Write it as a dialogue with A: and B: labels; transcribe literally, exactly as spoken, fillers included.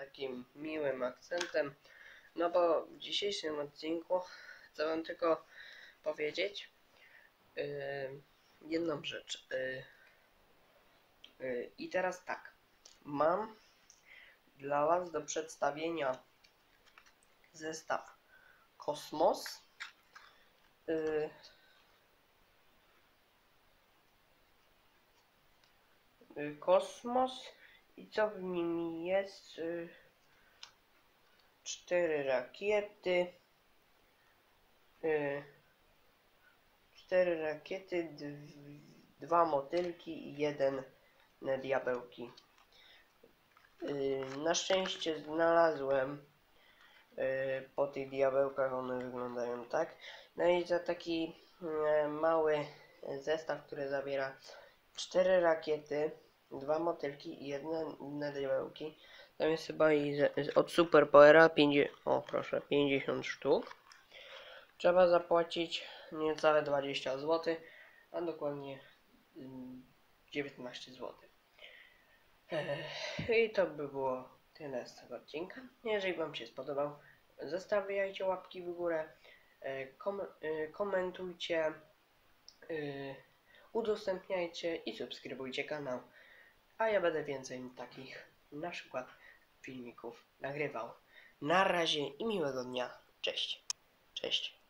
A: takim miłym akcentem, no bo w dzisiejszym odcinku chcę wam tylko powiedzieć yy, jedną rzecz. Yy, yy, I teraz tak, mam dla was do przedstawienia zestaw Kosmos, yy, yy, Kosmos i co w nim jest? Yy, cztery rakiety, yy, cztery rakiety, dwa motylki i jeden diabełki. Yy, na szczęście znalazłem yy, po tych diabełkach, one wyglądają tak. No i za taki yy, mały zestaw, który zawiera cztery rakiety, dwa motylki i jedne diabełki. Tam jest chyba i z, od Superpowera pięćdziesiąt, o proszę, pięćdziesiąt sztuk. Trzeba zapłacić niecałe dwadzieścia złotych, a dokładnie dziewiętnaście złotych. I to by było tyle z tego odcinka. Jeżeli wam się spodobał, zostawiajcie łapki w górę, kom komentujcie, udostępniajcie i subskrybujcie kanał. A ja będę więcej takich na przykład filmików nagrywał. Na razie i miłego dnia. Cześć. Cześć.